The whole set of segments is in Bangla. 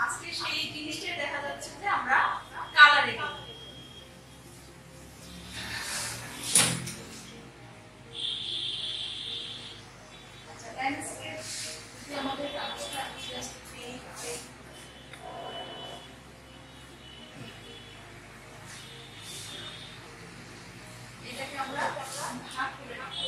আজকে সেই জিনিসটাই দেখা যাচ্ছে যে আমরা কালারে করব। আচ্ছা ল্যান্ডস্কেপ যদি আমাদের কাগজটা জাস্ট এটাকে আমরা ভাগ করে রাখবো।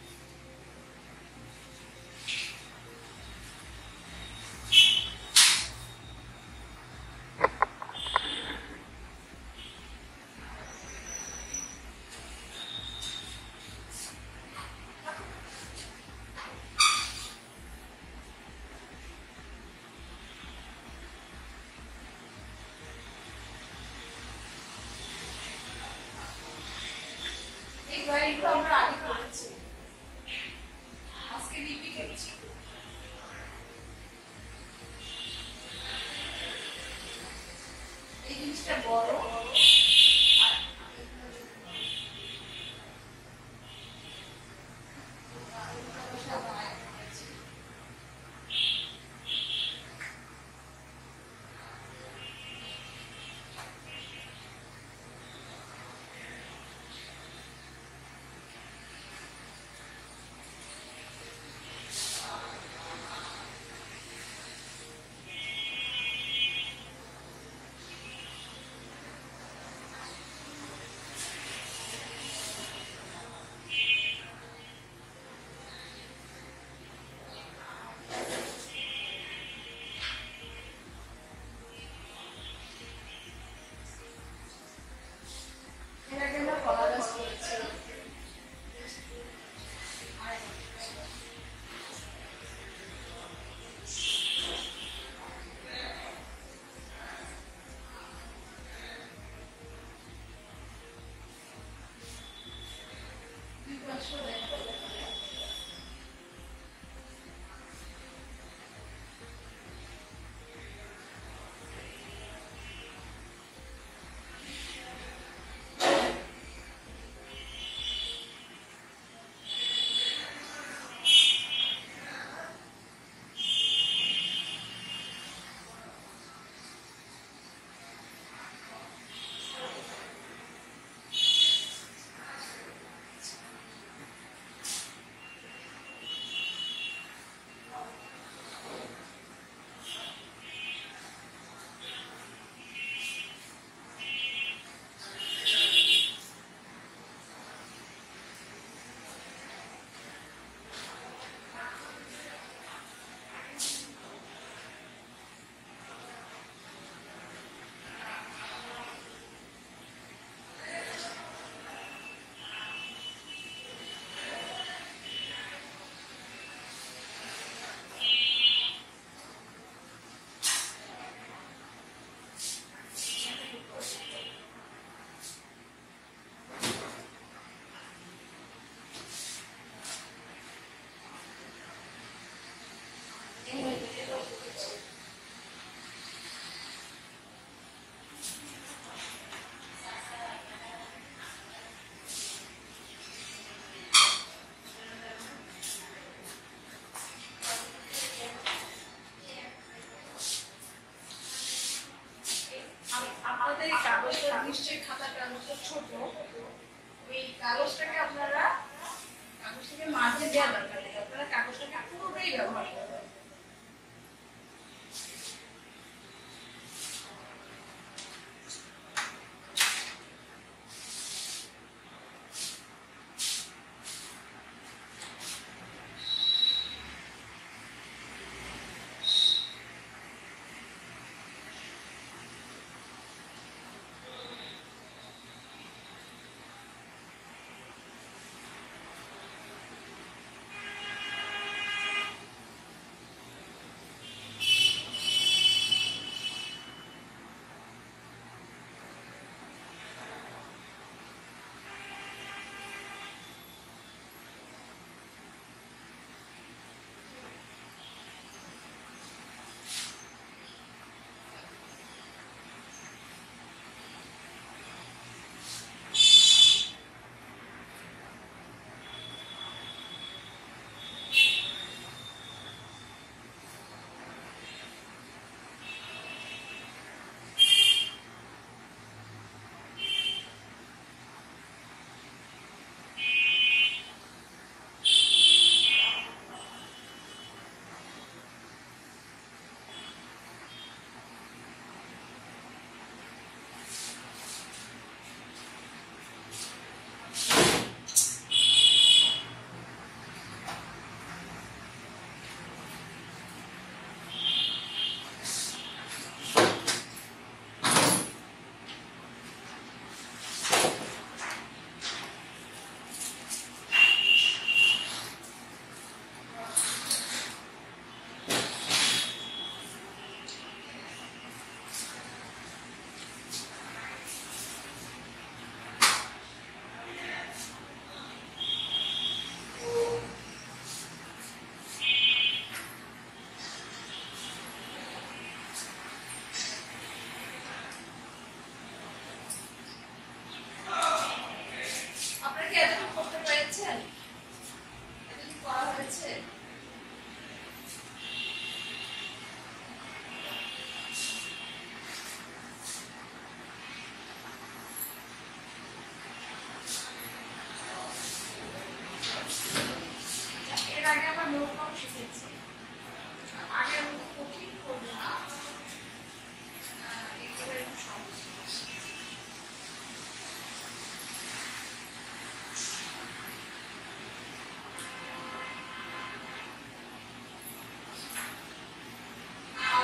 এই ড্রয়িংটা আমরা আগে করেছি, আজকে রিপিট করছি। এই জিনিসটা বড় এটাকে আমরা কলা গাছ করেছি। দুই পাশে দেখো আপনাদের কাগজটা নিশ্চয়ই খাতা কাগজটা ছোট, ওই কাগজটাকে আপনারা কাগজটাকে মাঝে দেওয়া দরকার নেই, আপনারা কাগজটাকে পুরোটাই ব্যবহার করবেন।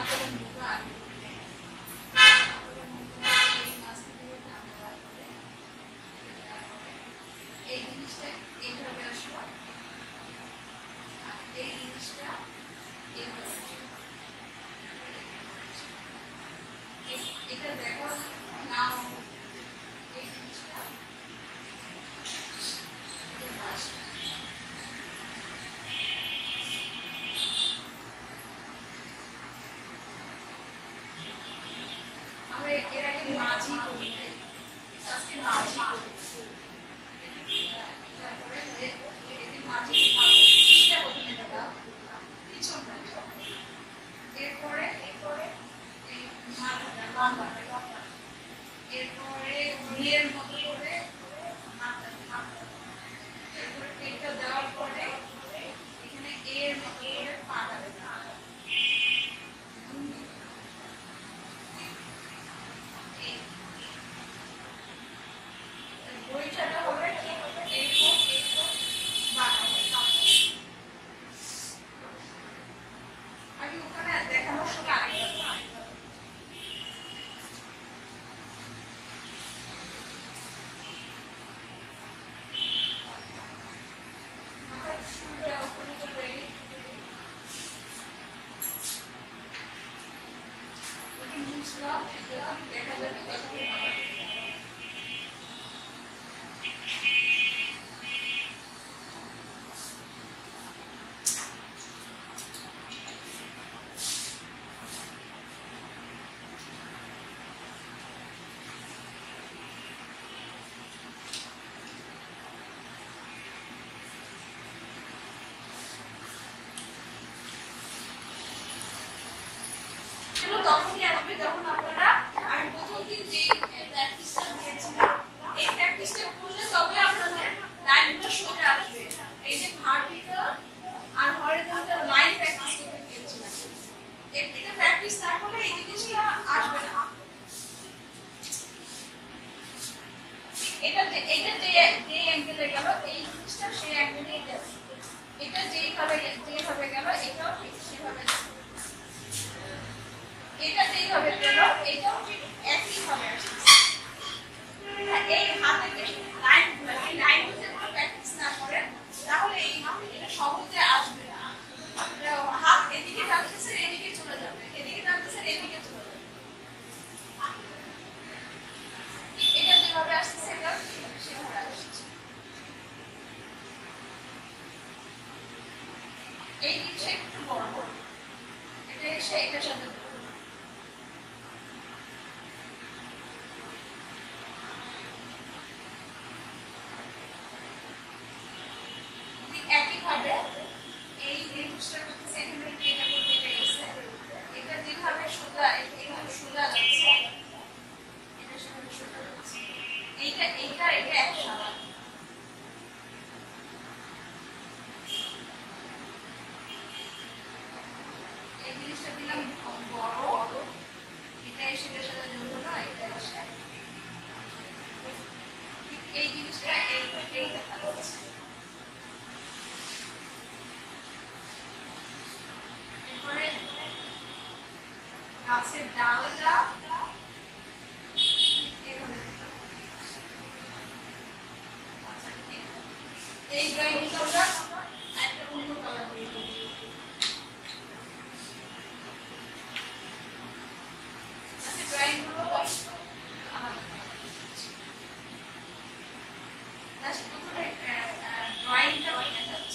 পাতার মুখে আগে এই জিনিসটা এইভাবে আসলো, এই জিনিসটা এইভাবে এটা দেখো নাও, এই জিনিসটা আমরা এর আগে মাঝি করি, আজকে মাঝি করি, তারপরে মাঝি এটা প্রথমে দাও পিছনটা, এরপরে এই মাথাটা লম্বাটা, এরপরে ঘুরিয়ের মতো করে মাথাটা, এরপরে পেটটা দেওয়ার পরে এখানে এর মতো করে পাটা দেবে, বইটাটা হবে এরকম বাঁকা আমি ওখানে দেখানোর সময় আরেকটা দেখা যাবে তখনই আসবে যখন আপনারা আমি প্রথম দিন যে প্র্যাকটিসটা দিয়েছিলাম এই প্র্যাকটিসটা করলে তবে আপনাদের লাইনটা সোজা আসবে। এই যে ভার্টিক্যাল আর হরিজন্টাল লাইন প্র্যাকটিস করতে দিয়েছিলাম, এটা প্র্যাকটিস না করলে এই জিনিসটা আসবে না। এটা যে অ্যাঙ্গেলে গেল এই জিনিসটা সেই অ্যাঙ্গেলেই যাবে, এটা যেভাবে গেল এটাও ঠিক সেভাবে যাবে, এটা যেভাবে গেল এটাও ঠিক একই ভাবে আসছে। এই হাতে লাইন যদি প্র্যাকটিস না করেন তাহলে এই এটা সহজে আসবে না। হাত এদিকে টানতেছে এদিকে চলে যাবে, এদিকে টানতেছে এদিকে চলে যাবে, এটা যেভাবে আসছে সেটা সেভাবে আসছে। এই জিনিসটা একটু বড় এটা এসে এটার সাথে একইভাবে এই জিনিসটা সেকেন্ডারি এটা করতে গেছে, এটা যেভাবে সোজা এইভাবে সোজা যাচ্ছে এটা সেভাবে সোজা যাচ্ছে, এইটা একসাথে এই জিনিসটা দিলাম বড়, এটা এসে এটার সাথে যোগ হলো, এটা এসে এই জিনিসটা এই দেখা যাচ্ছে। এরপরে গাছের ডালটা এই ড্রয়িংটা একটা অন্য কালার দিয়ে ড্রয়িংগুলো ড্রয়িংটা হয়ে যাচ্ছে।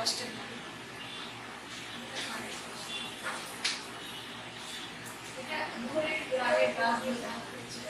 স্টেপ এটা ধরে আগের ক্লাসগুলো দেখা হচ্ছে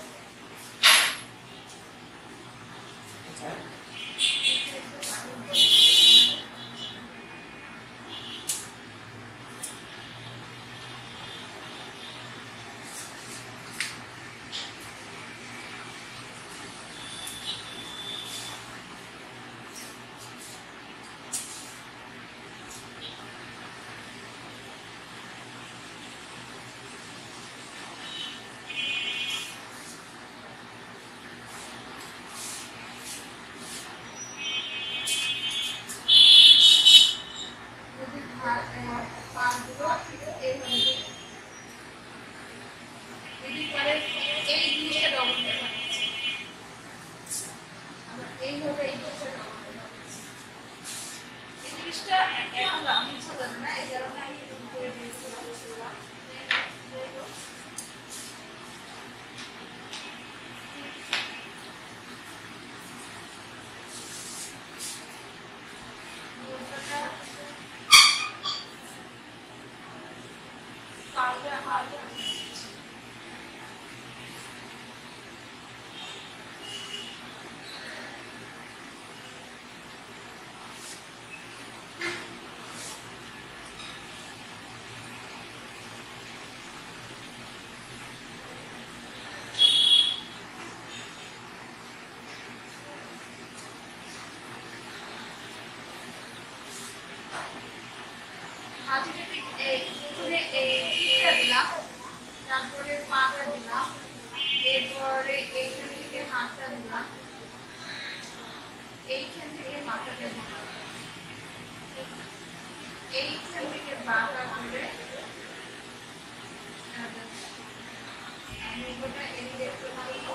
তারপরে পাটা দিলাম এরপরে এইখান থেকে হাতটা দিলাম এইখান থেকে মাথাটা দিলাম এইখান থেকে বাঁকা করে আমি ওটা এদিকে একটু ভালো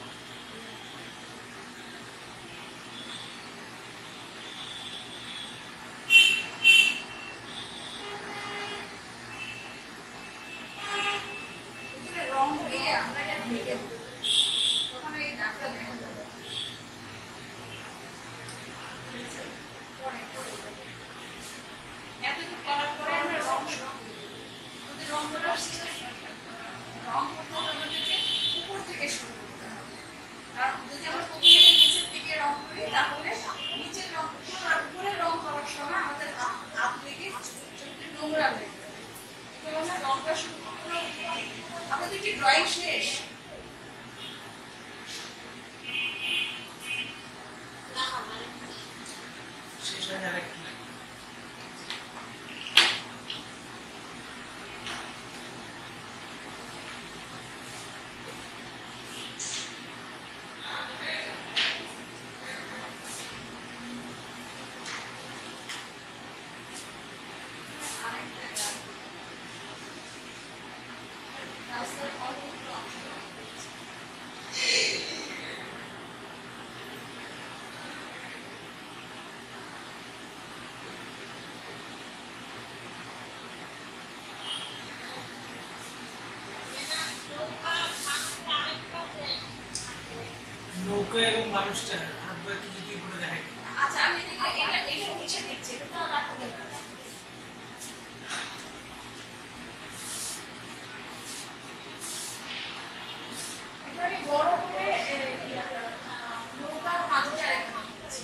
ড্রয়িং শেষ শেষ হয়ে যাবে নৌকা এবং মানুষটা হাত ধরে কি কি করে দেখায় আচ্ছা আমি এটা নিচে দিচ্ছি এটা রাখা যাবে এবারে বড় করে নৌকার মাঝটা রেখে দিচ্ছি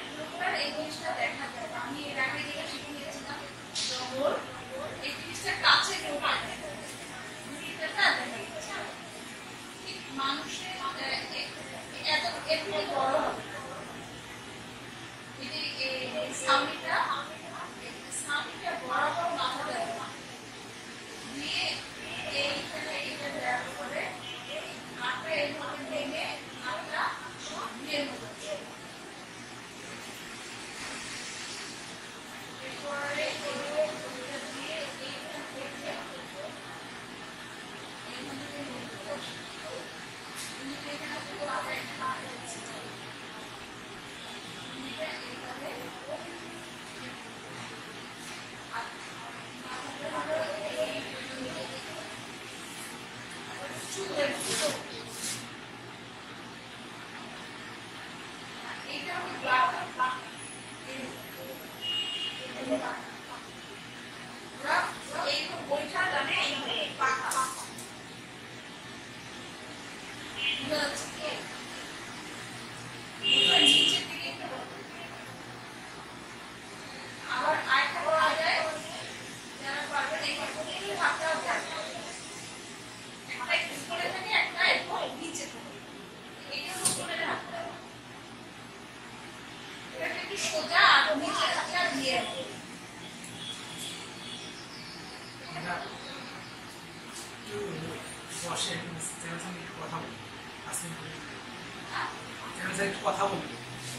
এই জিনিসটা দেখা যায় আমি এর আগে যেটা শিখে নিয়েছিলাম এই জিনিসটা শুধু এইটা আমি ব্লাড এই বইটা জানে এই পাকা নিচের দিকে আবার আরেকটা করা যায় যারা পারবেন এই হাতটা একটা উপরে থাকে একটা এরকম নিচে থাকে এটা উপরে রাখতে হবে এটা একটু সোজা আর নিচে হাতটা দিয়ে বসে কথা বলি আসেন কথা বলি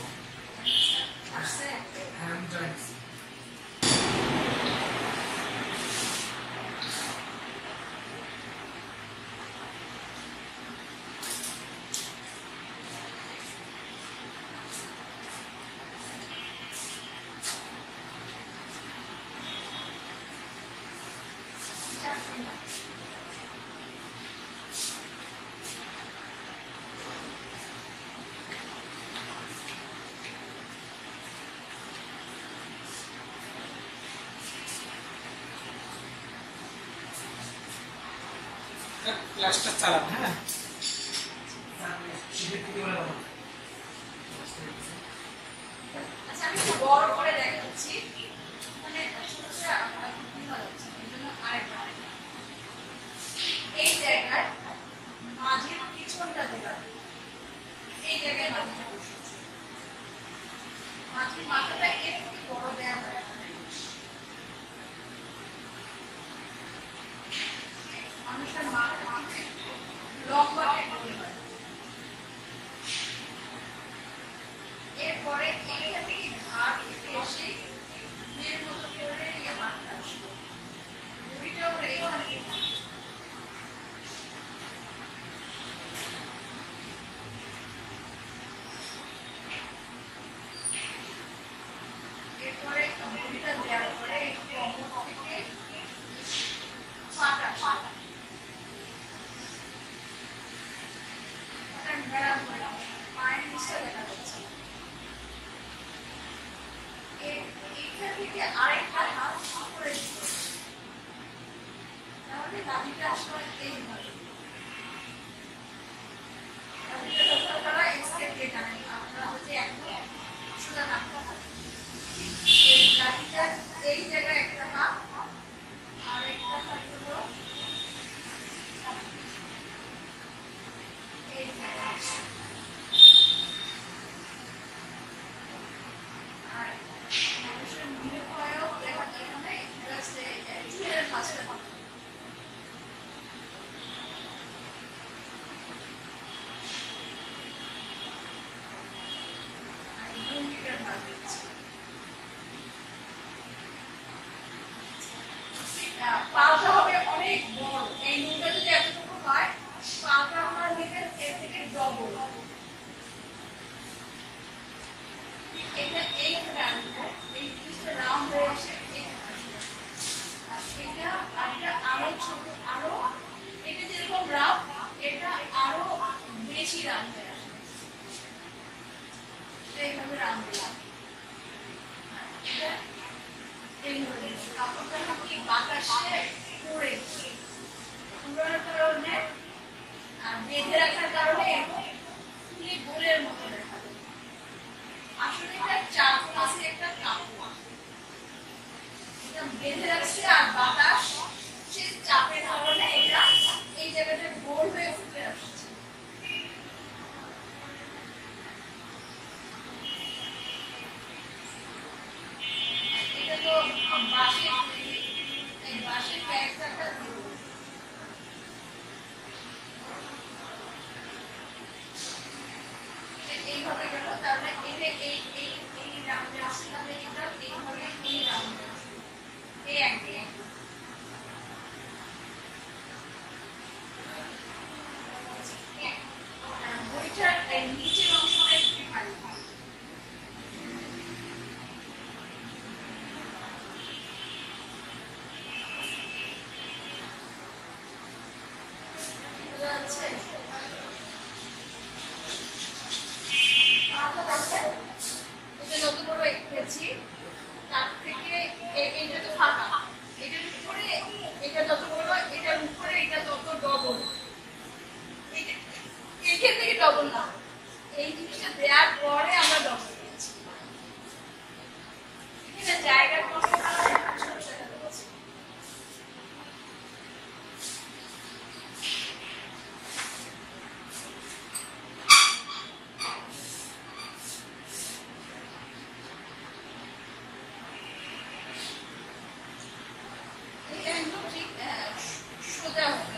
হ্যাঁ আমি জয়েন ক্লাসটা চালান হ্যাঁ আচ্ছা আমি বড় করে দেখাচ্ছি মানে এই জায়গায় মাঝের পিছনটা দেওয়া এই জায়গায় মাঝের মাথাটা একটু বড় দেওয়া হয় মানুষের মাথা লম্বা এরপরে এইটা থেকে ঘাট এসে মেয়ের মতো করে হাতটা আসবে বুড়িটা ওপরে এখানে এরপরে বুড়িটা দেওয়ার পরে একটু অঙ্গ থেকে পাটা পায়ের নিচটা দেখা যাচ্ছে এইখান থেকে আরেকটা হাত করে দিতে তাহলে দাদিটা আসলে এইভাবে দাদিটা যখন তারা এক্সকেপ দিয়ে টানেন আপনারা হচ্ছে একদম সোজা হাতটা এই দাদিটা এই জায়গায় একটা হাত আর একটা হাত হলো এই জায়গায় আর মানুষের মনে হয়েও দেখা এখানে চুলের মাছটা পালটা হবে অনেক বড় এই নুনটা যদি এতটুকু হয় পালটা আমার নিতে এর থেকে ডবল এটা এইখানে আনবো এই জিনিসটা রাউন্ড হয়ে এসে এটা আরেকটা আরো ছোট আরো এটা যেরকম রাউন্ড এটা আরো বেশি রাউন্ড হয়ে আসবে এইভাবে রাউন্ড দিলাম এটা এইভাবে কাপড়টা কি বাতাসে পড়ে পুরোনোর কারণে আর বেঁধে রাখার কারণে ফুলি গোলের মতো দেখা যায় আসলে এটা চার পাশে একটা কাপড় এটা বেঁধে রাখছে আর বাতাস সে চাপের কারণে এটা এই জায়গাটা গোল হয়ে ফুটে আসছে এটা তো বাঁশের এই বাঁশের ক্যারেক্টারটা এইভাবে গেল তাহলে এটা এই রাউন্ডে আসছে তাহলে এটা এইভাবে এই রাউন্ডে আসছে এই অ্যাঙ্গেল বইটার নিচের অংশটা একটু ভালো যাচ্ছে এটা যত বড় এঁকেছি তার থেকে এইটা তো ফাঁকা, এটার উপরে এটা যত বড়, এটার উপরে এটা তত ডবল, এইখান থেকে ডবল না, এই জিনিসটা দেওয়ার পরে আমরা ডবল দিয়েছি। এখানে জায়গার কষ্ট সমস্যা হচ্ছে। সোজা হবে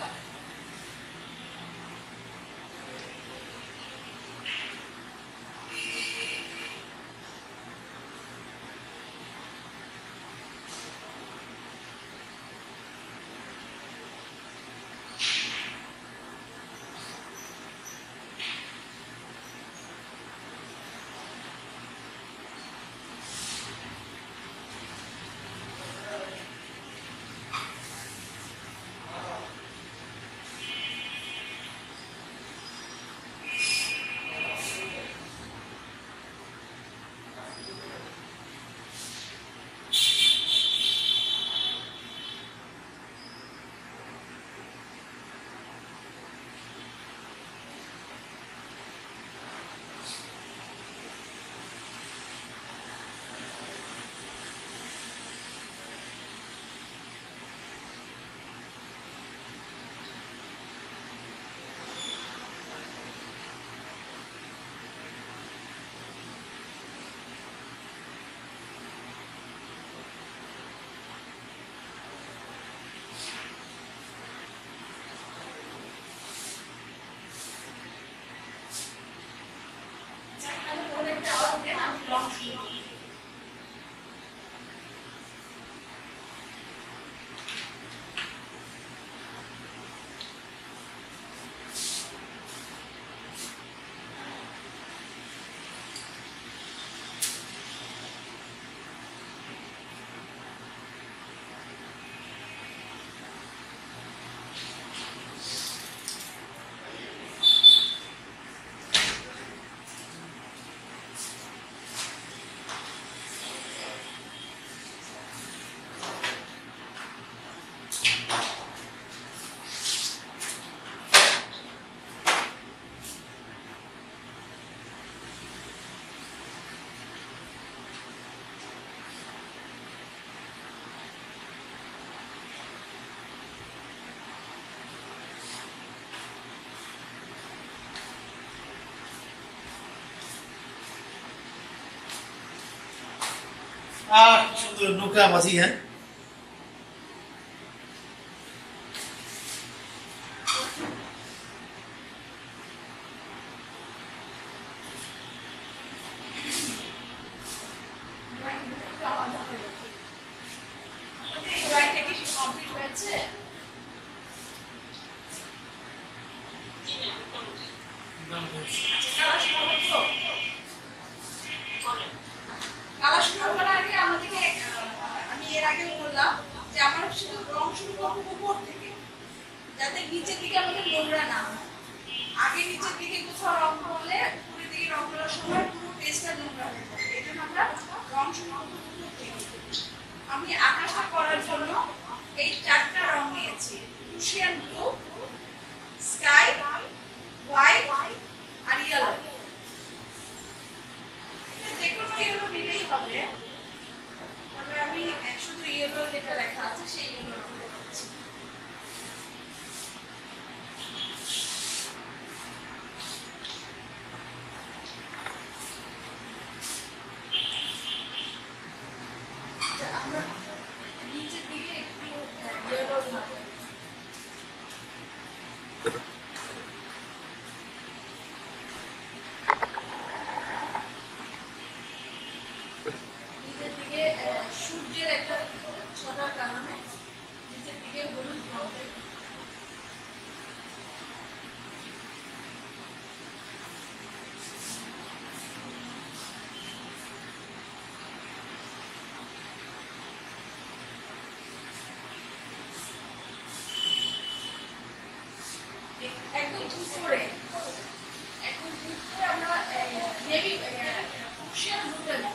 सुंदर नौकाबाजी है। একদম উপরে আমরা নেভি কুশিয়ান ব্লুটা দেব।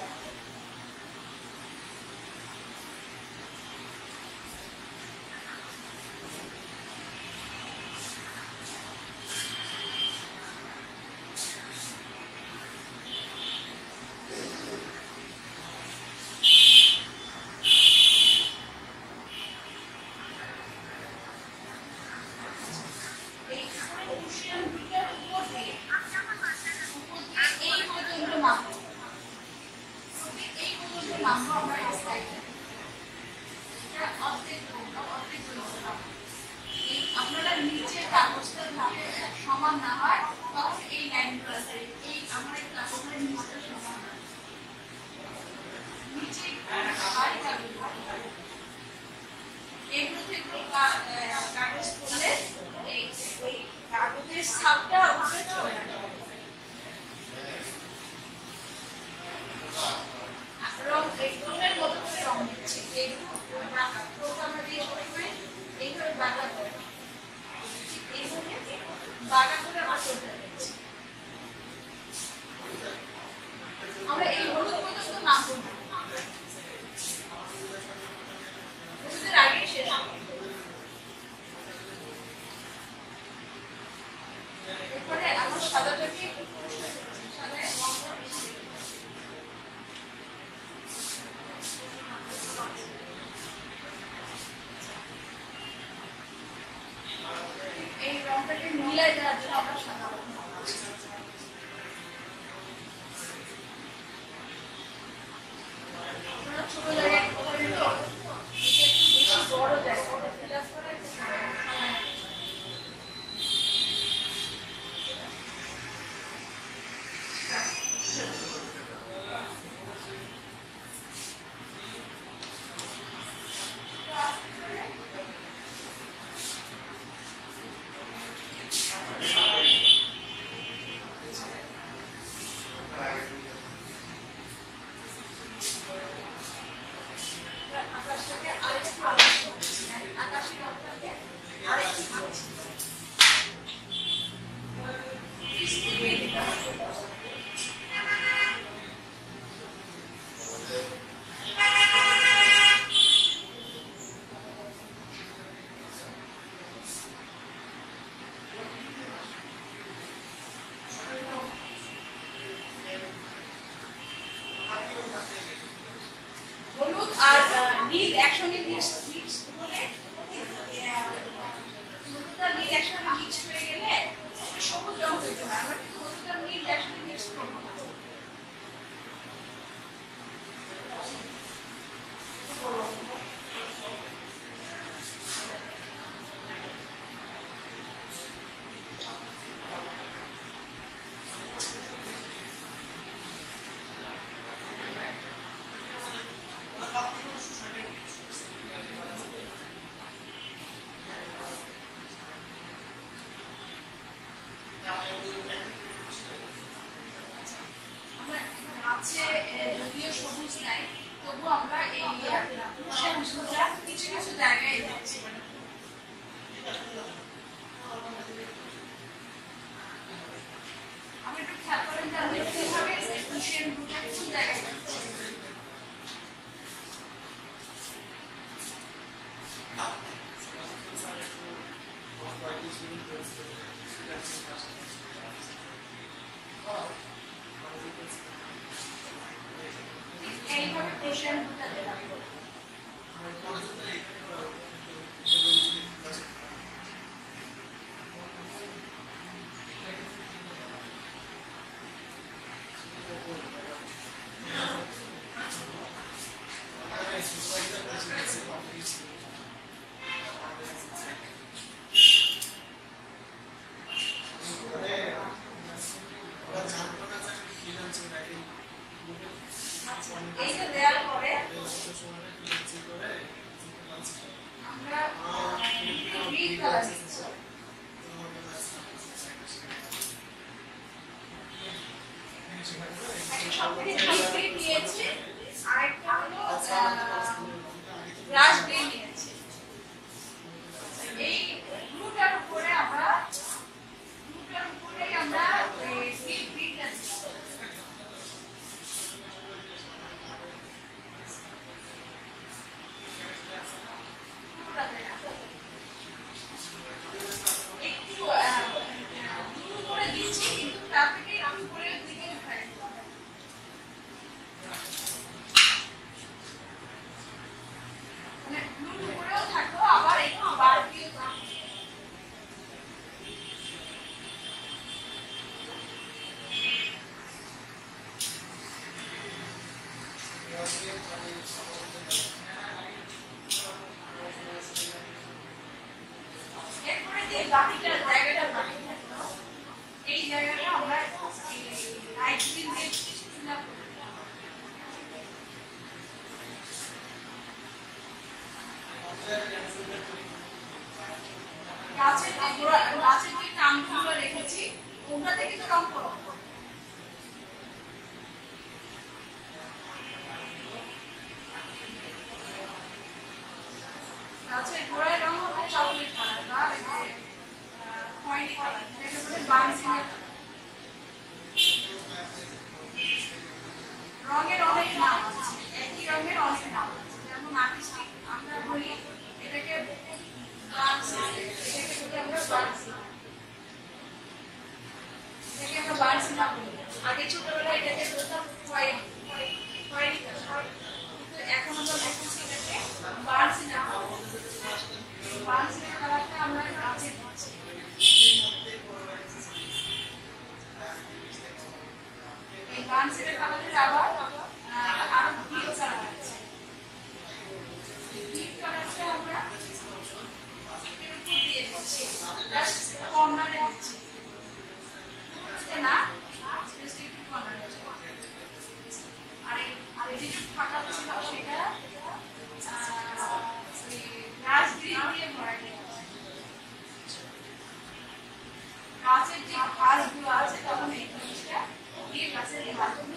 আপনারা নিচের কাগজটা সমান না হয় তখন এই লাইনগুলো এই আমার এই কাগজের নিচটা সমান নিচে এগুলো থেকে কাগজ করলে এই কাগজের ছাপটা উপরে চলে আসে। রং রঙের মতো করে রং দিচ্ছি এইগুলো আমরা দিয়ে করে এইভাবে বাঁকা করে এইভাবে বাঁকা করে আমরা চলতে দিচ্ছি। আমরা এই হলুদ পর্যন্ত নাম করবো হলুদের আগে শেষ এরপরে আমরা সাদাটাকে সাদা এই রংটাকে মিলাই দেওয়ার জন্য আমরা সাদা ছোট জায়গায় করে তো বেশি বড় জায়গা ফিল আপ করে আকাশটাকে আরেকটু আকাশের রংটাকে আরেকটু হলুদ আর নীল একসঙ্গে মিক্স করে হলুদ আর নীল একসঙ্গে মিক্স হয়ে গেলে সবুজ রং হইতে হয়। আমরা কিন্তু হলুদ আর নীল একসঙ্গে মিক্স করবো না। আছে যদিও সবুজ নাই তবু আমরা এই সবুজটা কিছু কিছু জায়গায় দিচ্ছি। আমি একটু খেয়াল করেন যে আমি কিভাবে কুশিয়ান ব্লুটা কিছু জায়গায় দিচ্ছি। এইভাবে কুশিয়ান ব্লুটা দিলাম। এইটা দেওয়ার পরে আমরা গ্রিন কালার দিচ্ছি। সবথেকে ভালো গ্রিন নিয়েছি, আরেকটা হলো রাশ গ্রিন নিয়েছি। এই ব্লুটার উপরে আমরা তোমরা দেখে তো রং করো। গাছের গোড়ায় রং হবে চকলেট কালার বা খয়েরি কালার, এটাকে বলে বার্নসিনের কালার। রঙের অনেক নাম আছে, একই রঙের অনেক নাম আছে। যেমন আর্টিস্টিক আমরা বলি এটাকে বার্নসিন, এটাকে বলি আমরা বার্নসিন, এটাকে আমরা বার্নসিনা বলি। আগে ছোটবেলায় এটাকে বলতাম খয়েরি খয়েরি কালার, কিন্তু এখন আমরা দেখতেছি এটাকে বার্নসিনা। বার্নসিনা কালারটা আমরা গাছে দিচ্ছি। এই বার্নসিনা কালারের আবার আরো ডিপ কালার আছে। ডিপ কালারটা আমরা এর উপর দিয়ে দিচ্ছি, জাস্ট কর্নারে দিচ্ছি না, জাস্ট একটু কর্নারে। আর এই যে ফাঁকা ছিল সেটা গাছ দিয়ে ভরাই দিচ্ছি। গাছের যে ঘাসগুলো আছে তখন এই জিনিসটা দিয়ে গাছের ঘাসগুলো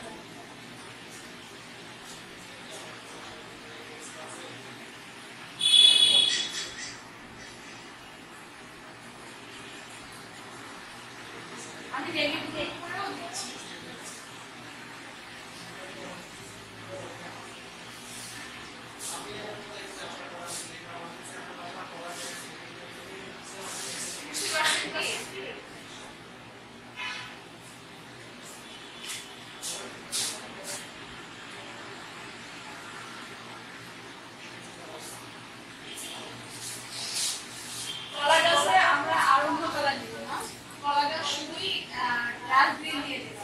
আমি রেগে করেও দিচ্ছি। কলা গাছে আমরা আরম্ভ কলা দিব না, কলা গাছ শুধুই ডাল গ্রিন দিয়ে দেব।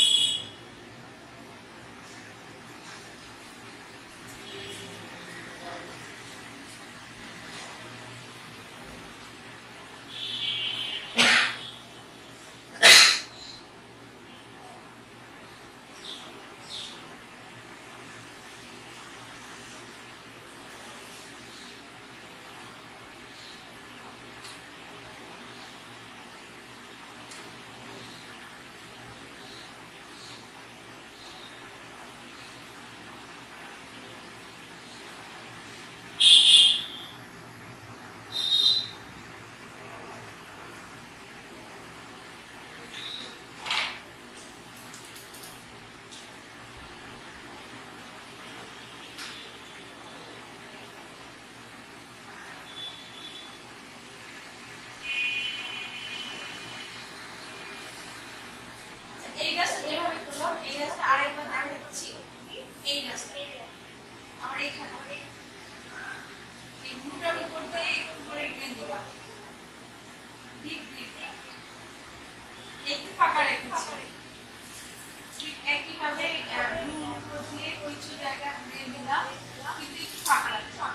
এই গাছটা যেভাবে করলাম, এই গাছটা আরেকবার দেখাচ্ছি। এই গাছটা আমার এখানে এই মুটার উপর দিয়ে একটু করে গ্রিন দিলাম, ডিপ গ্রিন একটু ফাঁকা রেখেছি। ঠিক একইভাবে ব্লুর উপর দিয়ে কিছু জায়গা গ্রিন দিলাম, কিন্তু একটু ফাঁকা রাখলাম।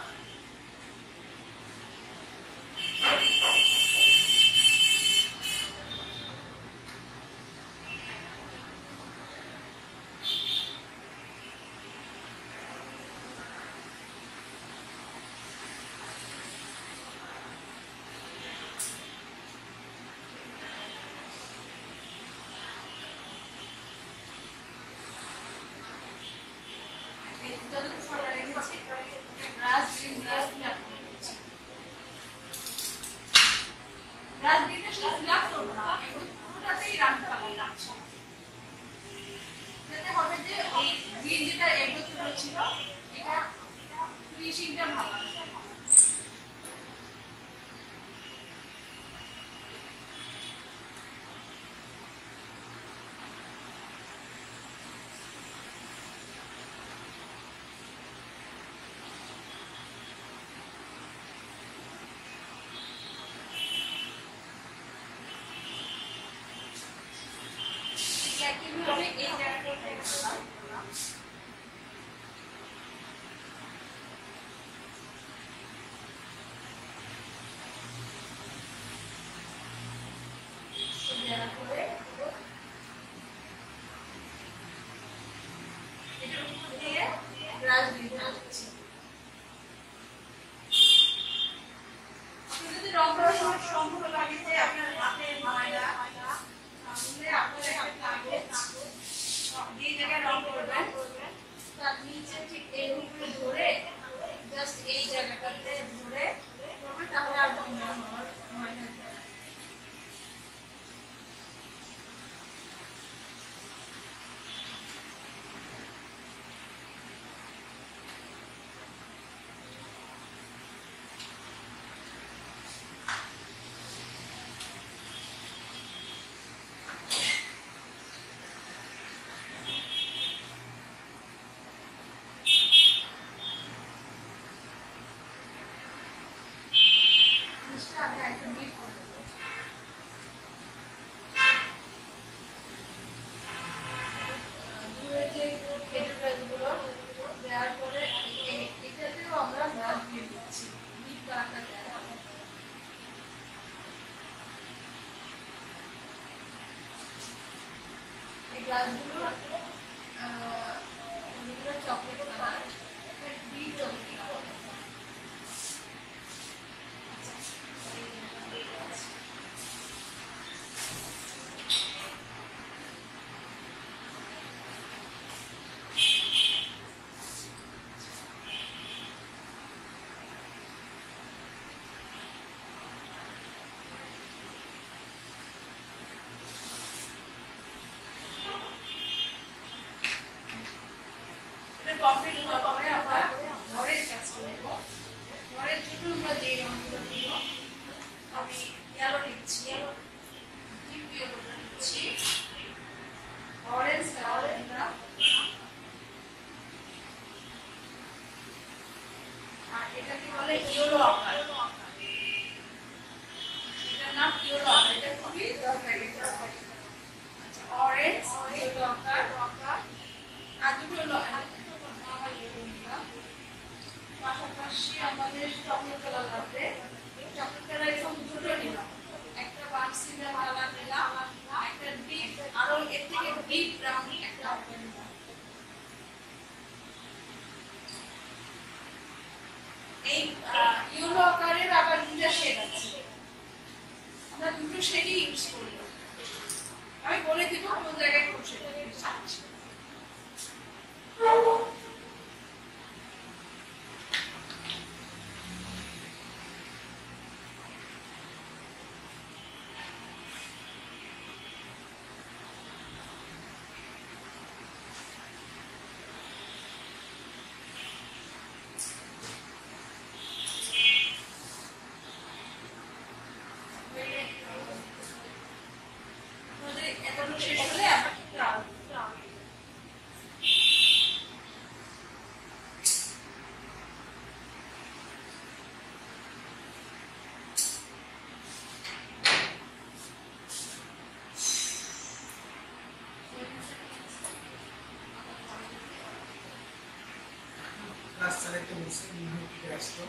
গ্লাসগুলো chocolate colour deep chocolate colour complete হওয়ার পরে আমরা ঘরের কাজ করব ঘরের জন্য আমরা যে রঙগুলো দিব আমি ইয়েলো নিচ্ছি ডিপ ইয়েলোটা নিচ্ছি অরেঞ্জ কালারটা আর এটাকে বলে ইয়েলো আকার এটার নাম ইয়েলো আকার এটা খুবই দরকারি আচ্ছা অরেঞ্জ ইয়েলো আকার আর দুটো হলো পাশাপাশি আমাদের চকলেট কালার লাগবে চকলেট কালার এরকম দুটো নিলাম একটা বাক্সিলা কালার নিলাম একটা ডিপ আরো এর থেকে ডিপ ব্রাউন একটা নিলাম এই ইয়েলো আকারের আবার দুটো শেড আছে আমরা দুটো শেডই ইউজ করি আমি বলে দিব কোন জায়গায় কোন শেড আছে শেষ হলে ক্লাস চালাইতে বলছে মিনিটে আসতো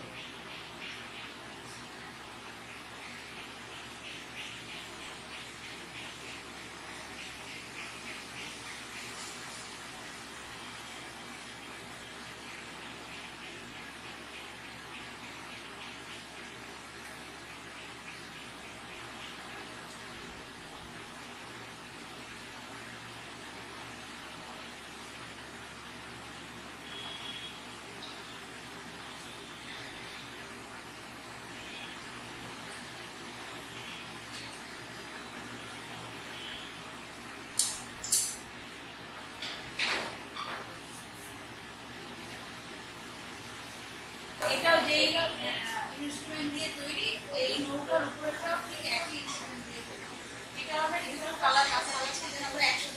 এটাও যেই ইনস্ট্রুমেন্ট দিয়ে তৈরি এই নৌকার উপরেটাও ঠিক একই ইনস্ট্রুমেন্ট দিয়ে তৈরি এটা আমরা দুটো কালার কাছাকাছি যেন আমরা একসাথে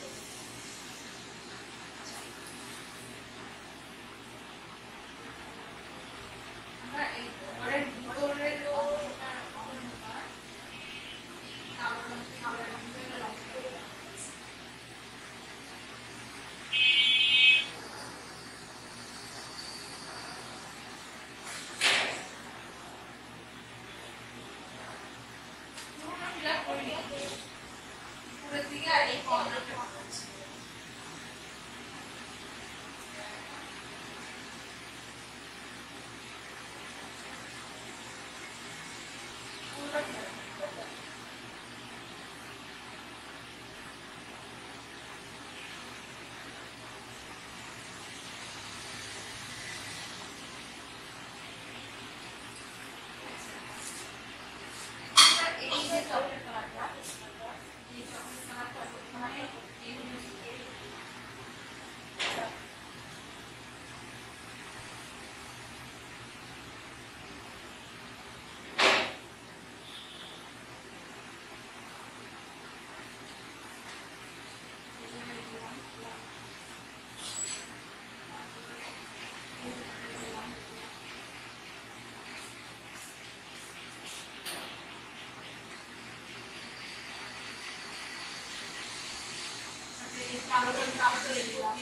আমরা এই ঘরের ভিতরের উপরের দিকে আর এই কর্নারটা আছে এই যে চকলেট কালারটা এই চকলেট কালারটা মানে এই কালো কালো করে দিলাম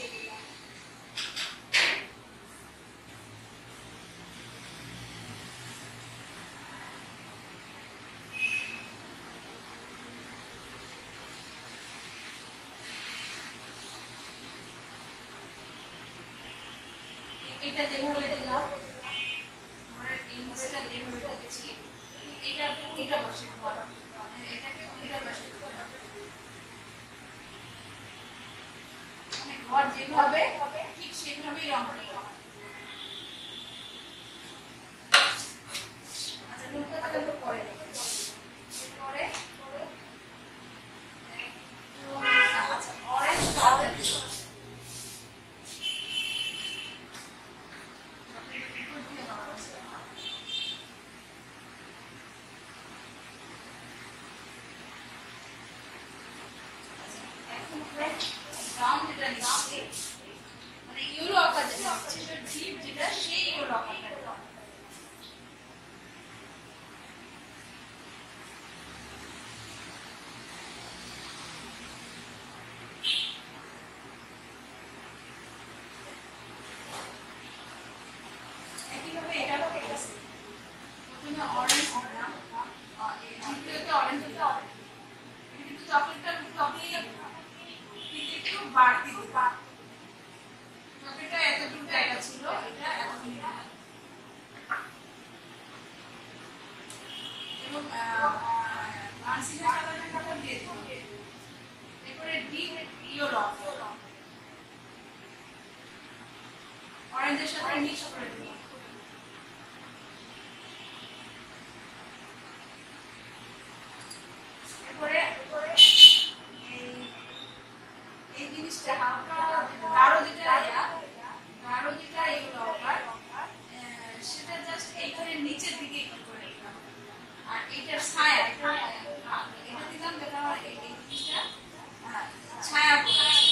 এটা যেভাবে দিলাম আমরা এই নিচটা যেভাবে দিয়েছি এটা এটা বসে এটাকে এটা বসে মানে ঘর যেভাবে ঠিক সেভাবেই রং করতে আচ্ছা নৌকা তাহলে পরে পরে আচ্ছা অরেঞ্জ কালার রাউন্ড যেটা নিচ্ছি মানে ইউরো আকার যেটা সেটা ডিপ যেটা সেই ইউরো আকারটা একইভাবে এটারও করতেছি প্রথমে অরেঞ্জ দিলাম দ্বিতীয়তে অরেঞ্জ দিলাম কিন্তু চকলেটটা একটু বাড়তি দিলাম চকলেটটা এতটুকু জায়গা ছিল এটা এতটুকু এবং মানসিকা কালারটা দিয়ে দিলাম এরপরে ডিপ ইয়েলো অরেঞ্জের সাথে মিক্স করে দিলাম এরপরে এই জিনিসটা হালকা গাঢ় যেটা এগুলো আবার সেটা জাস্ট এইখানে নিচের দিকে একটু করে দিলাম আর এটার ছায়া এটা দিলাম যেটা আমার এই জিনিসটা ছায়া পড়েছে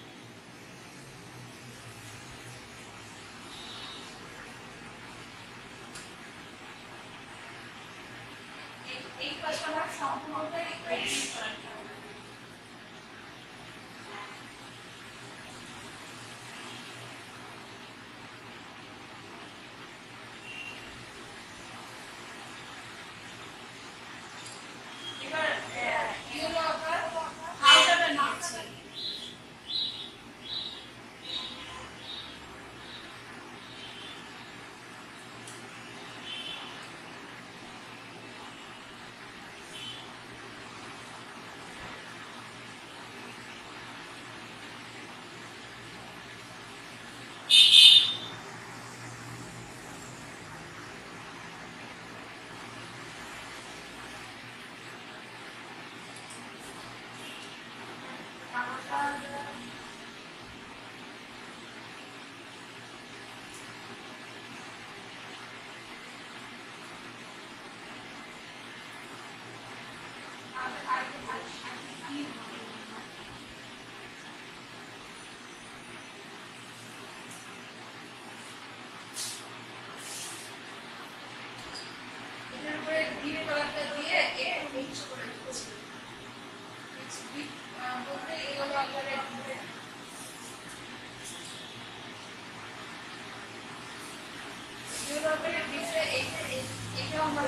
এই কাজটা আমার সম্পূর্ণটাই এডিট করা হবে এবার ইয়েলো আকার হালকাটা নিয়েছি এটার উপরে ডিপ কালারটা দিয়ে একটু মিক্স করে দিচ্ছি ডিপ বলতে ইয়েলো আকারে ইয়েলো আকারে ডিপে এইটা আমার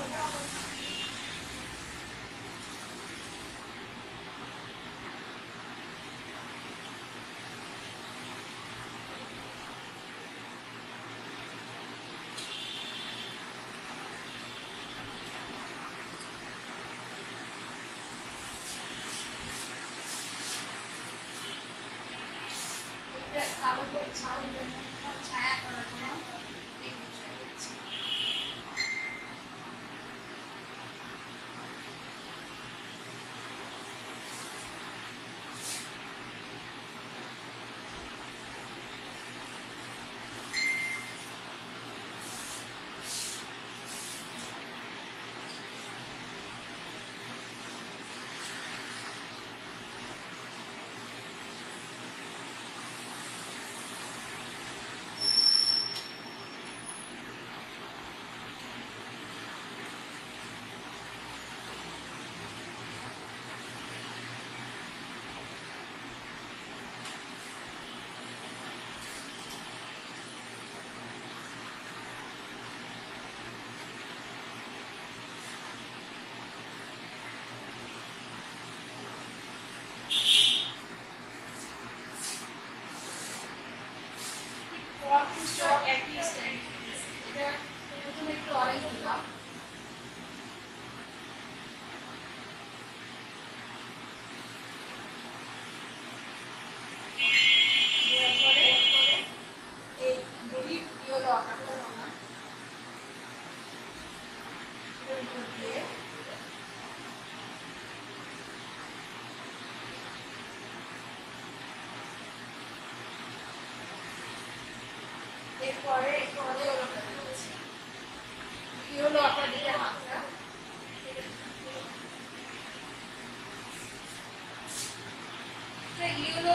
কালো করে ছায়া করার জন্য এই জিনিসটা করছি এরপরে ইয়েলো আকার দিকে হাতটা ইয়েলো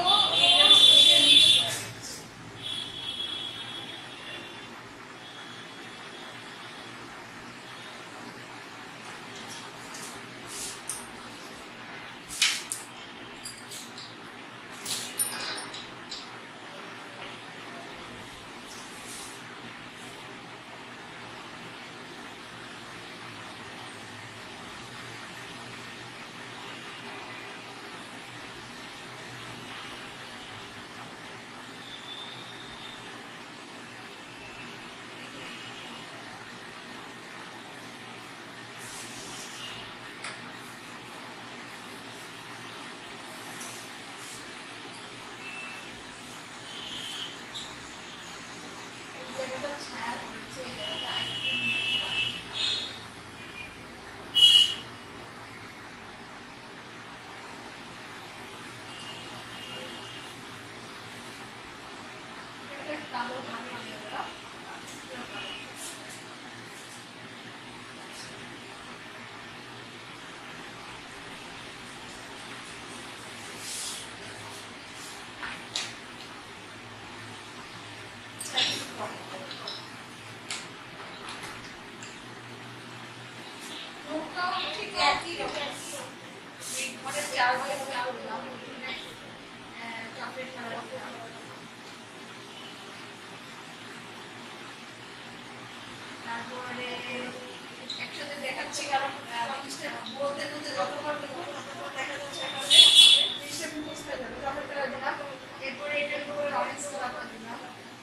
একসাথে দেখাচ্ছি কারণ জিনিসটা বলতে বলতে যতবার দেখা যাচ্ছে জিনিসটা মুখস্থ হয়ে যাবে টমেটো দিলাম এরপরে এটার উপরে অরেঞ্জ কালার দিলাম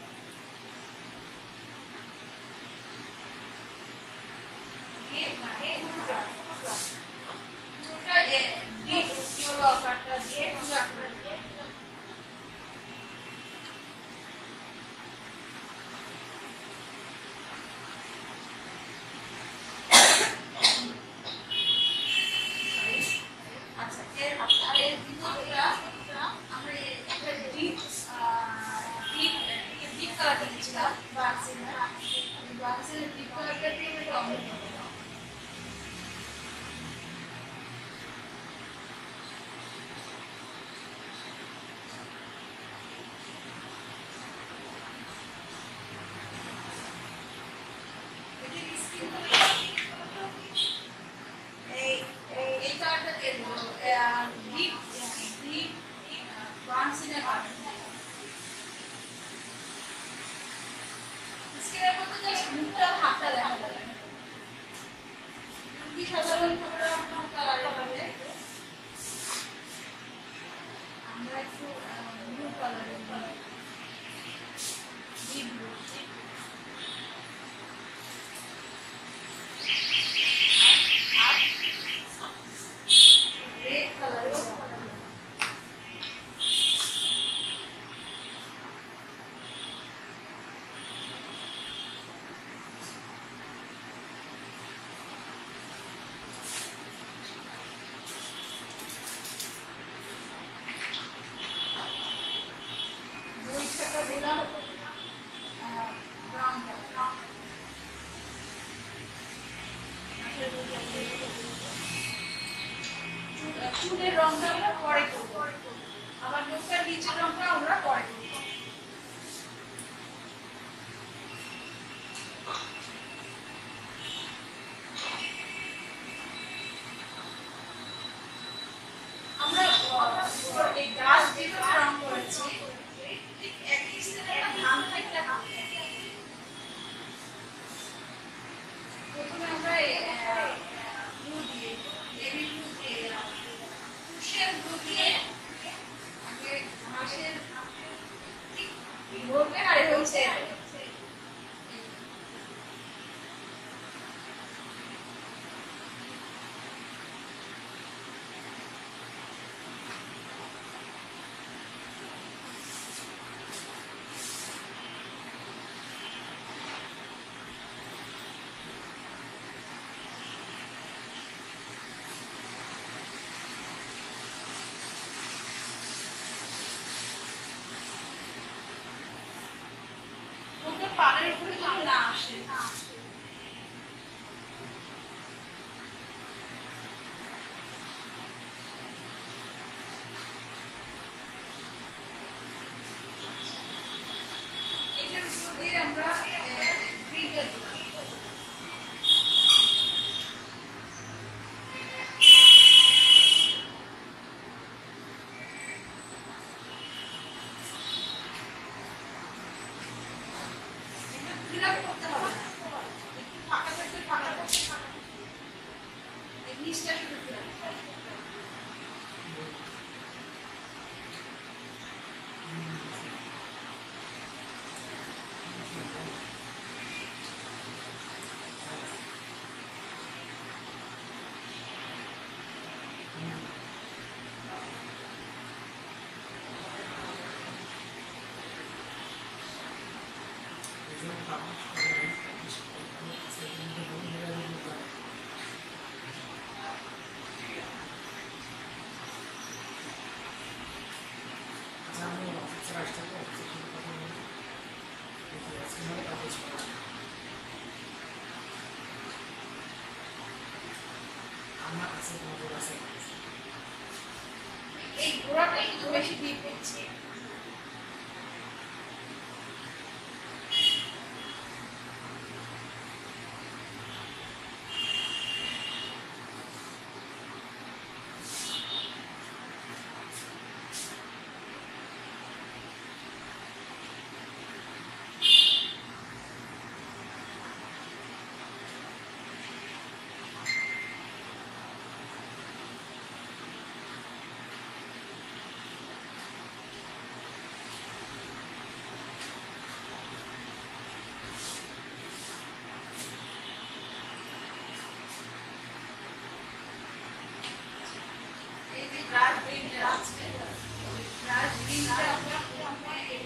চুলের রংটা আমরা পরে করব আবার নখের নিচের রংটা আমরা পরে করব আমরা এই গাছ যেটা রং করেছি ঠিক একই স্টাইলে ধান একটা প্রথমে আমরা ব্লু দিয়ে নেভি ব্লু দিয়ে তুষের ব্লু দিয়ে আগে ঘাসের বলবে আর হচ্ছে পানের উপরে যেন না আসে। এটার উপর দিয়ে আমরা গ্রিনটা দিলাম। করতে হবে না, একটু ফাঁকা থাকতে ফাঁকা করতে এই নিচটা শুরু করে এই গোড়াটা একটু বেশি দিয়ে দিচ্ছি। এই যে ব্রাশ গ্রিনটা আছে, ব্রাশ গ্রিনটা আমরা প্রথমে এর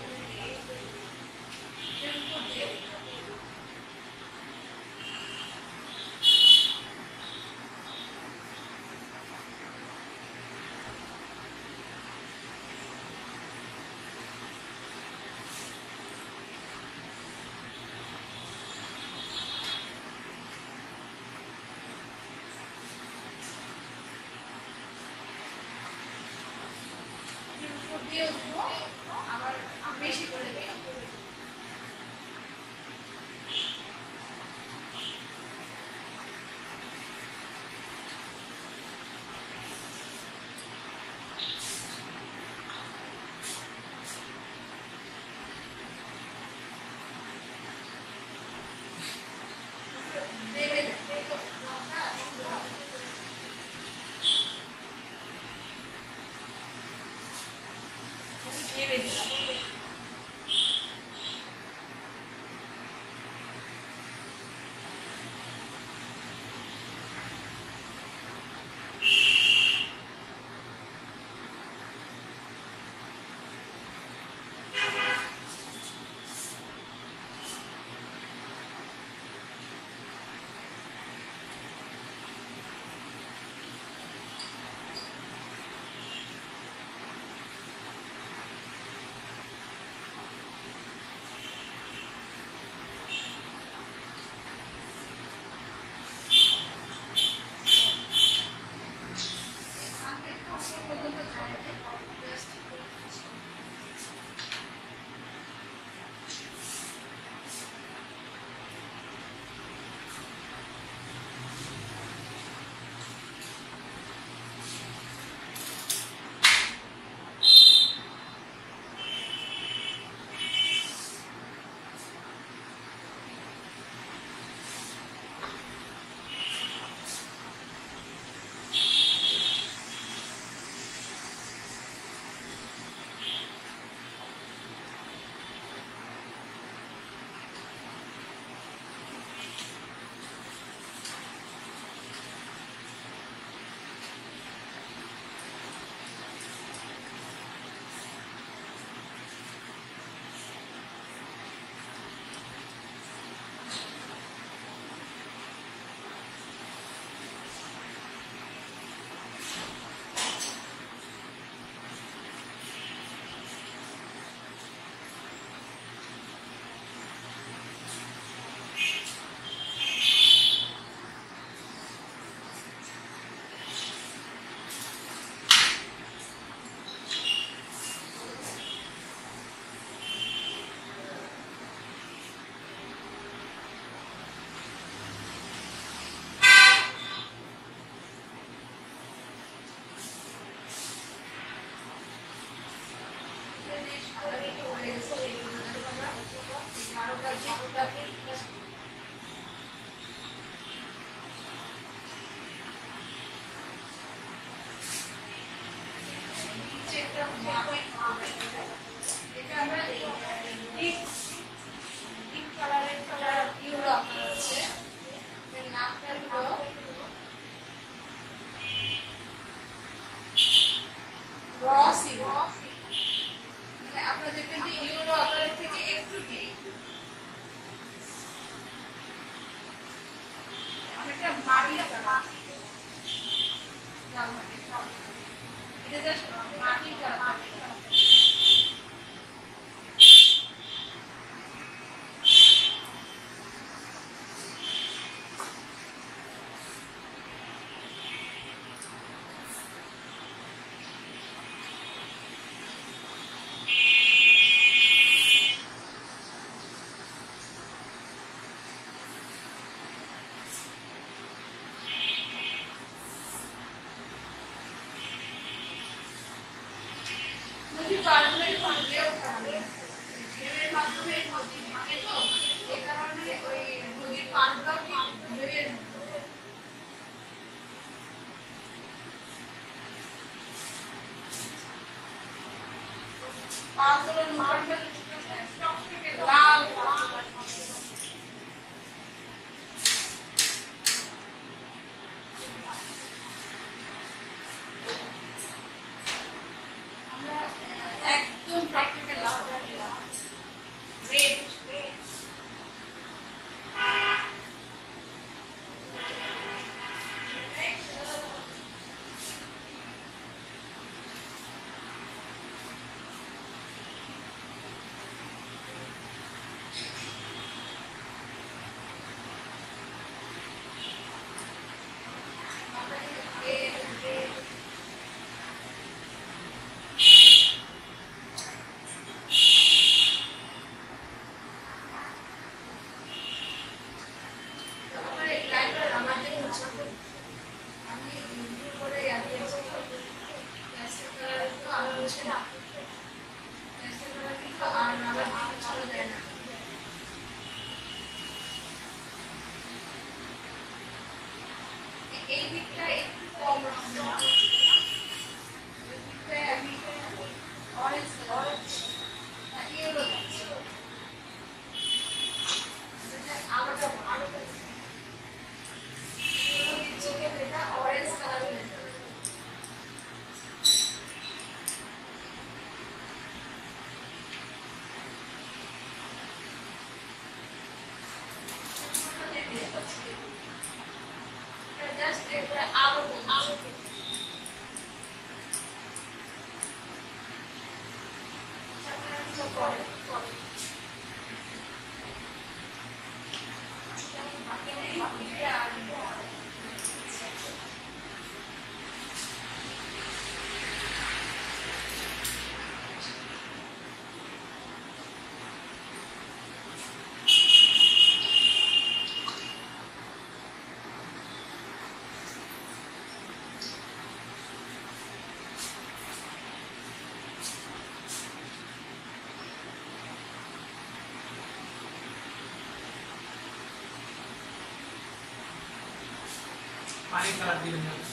উপর দিয়ে দিয়ে দেবো, আবার বেশি করে দেবো। ভেবে দিলাম। पानी कलर दिए हैं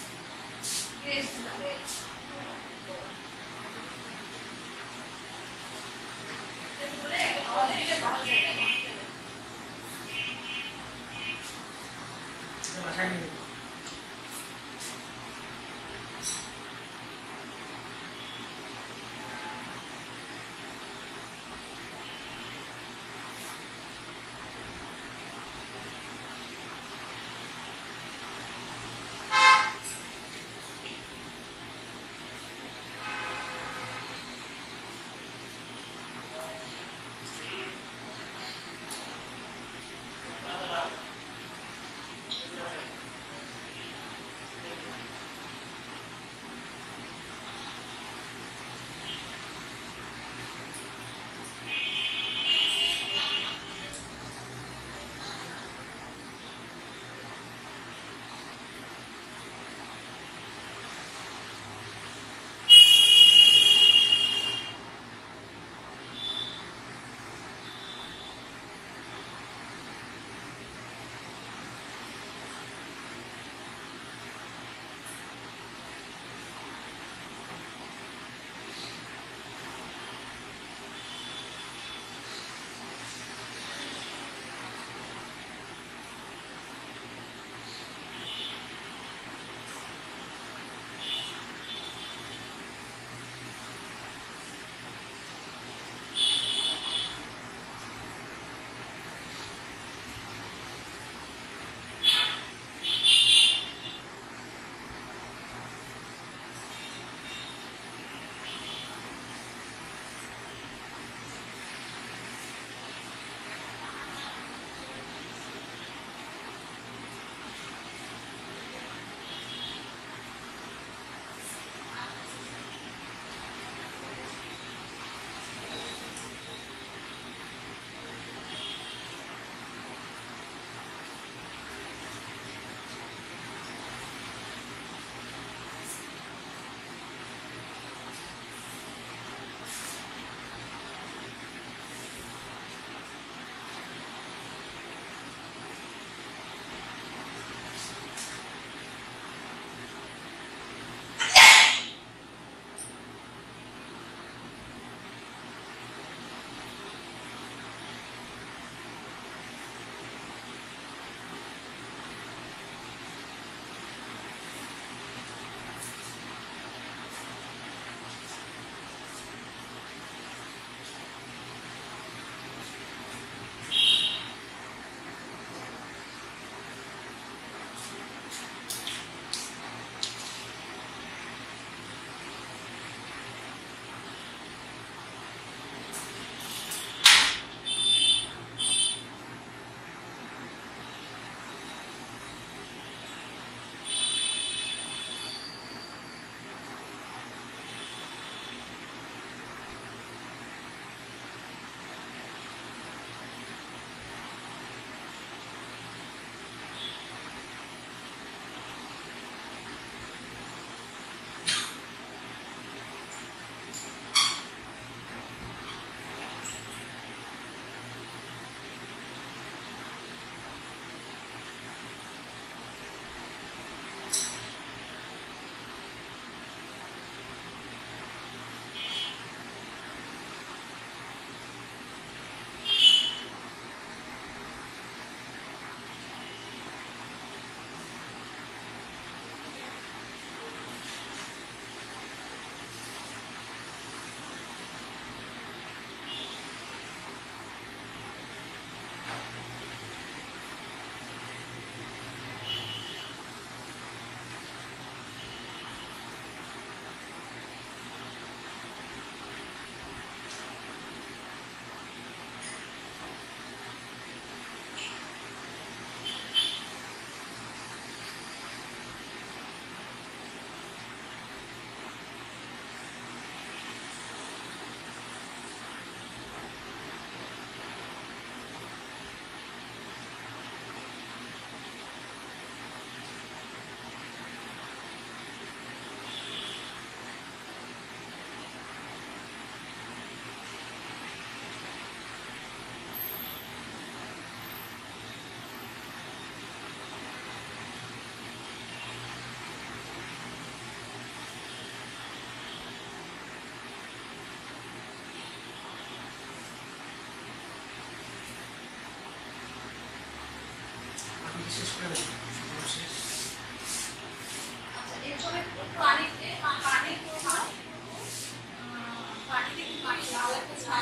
আচ্ছা এরপরে পানিতে পানির প্রভাব পানিতে কি পানি লাল একটা ছাই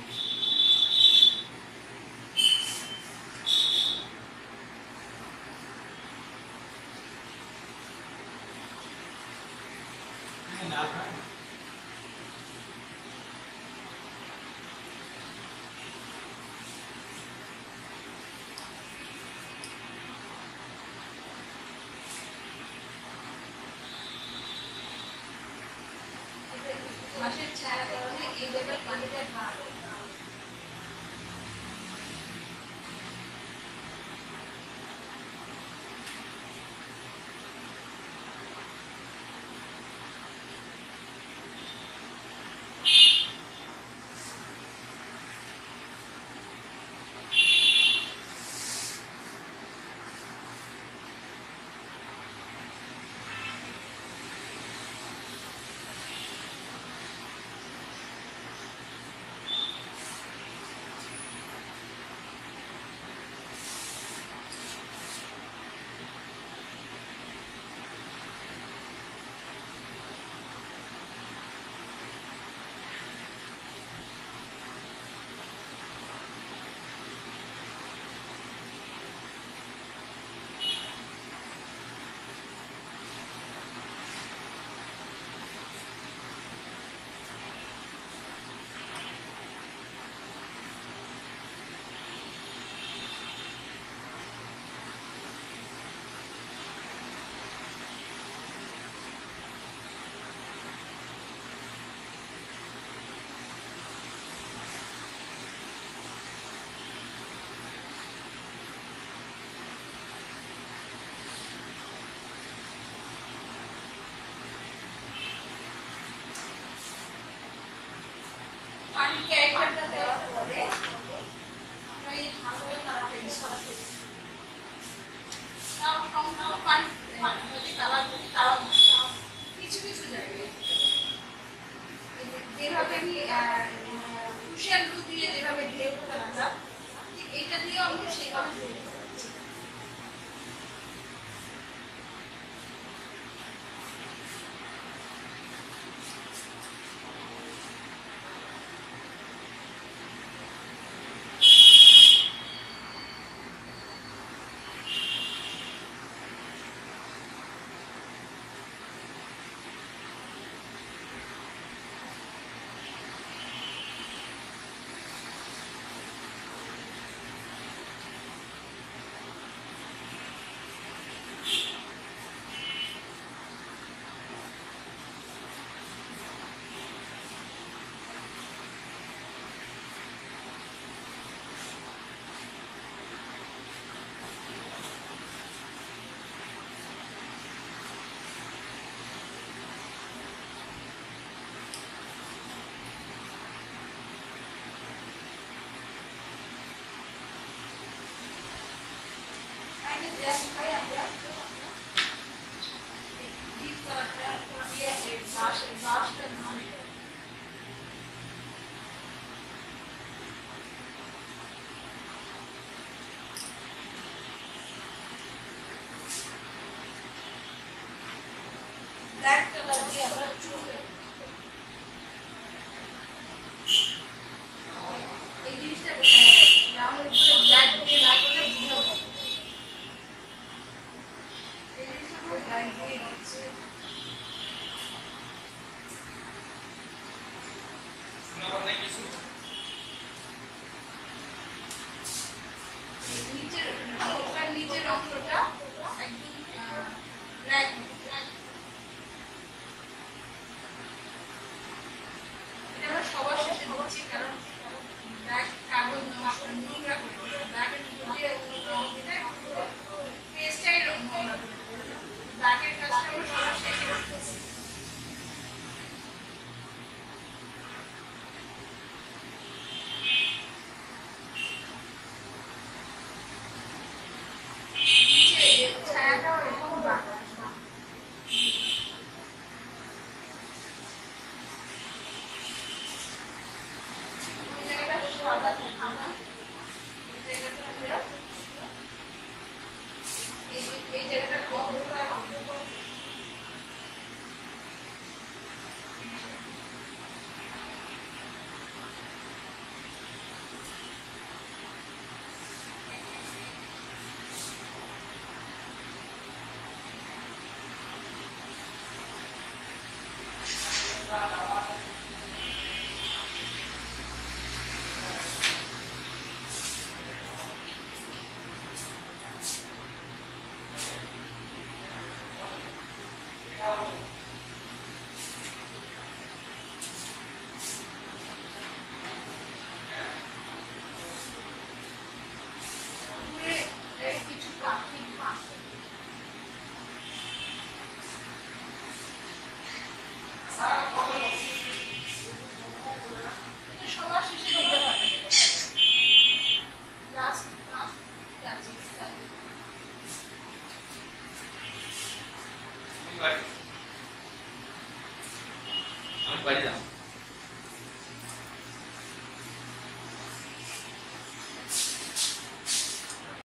ঘাসের ছায়ার কারণে এই জায়গার পানিটা ভার পানির ক্যারেক্টারটা দেওয়ার পরে আমরা এই ভালোভাবে কালারটা ইউজ করতে পানি কালার কিছু কিছু জায়গায় যেভাবে আমি কুশিয়ান ব্লু দিয়ে যেভাবে ঢেউ ফেলতাম ঠিক এইটা দিয়েও আমি সেইভাবে ঢেউ ফেলতে আমি বাড়ি যাবো